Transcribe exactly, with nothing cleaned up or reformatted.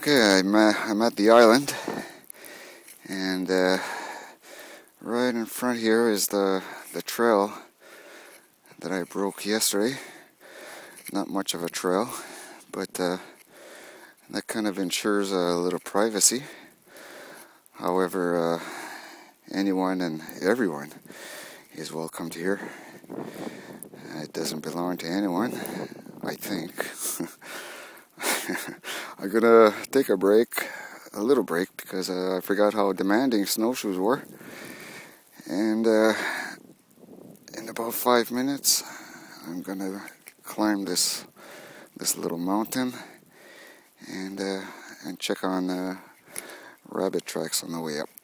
Okay, I'm, uh, I'm at the island, and uh, right in front here is the, the trail that I broke yesterday. Not much of a trail, but uh, that kind of ensures a little privacy. However, uh, anyone and everyone is welcome to here. It doesn't belong to anyone, I think. I'm gonna take a break, a little break, because uh, I forgot how demanding snowshoes were. And uh, in about five minutes, I'm gonna climb this this little mountain and uh, and check on uh, rabbit tracks on the way up.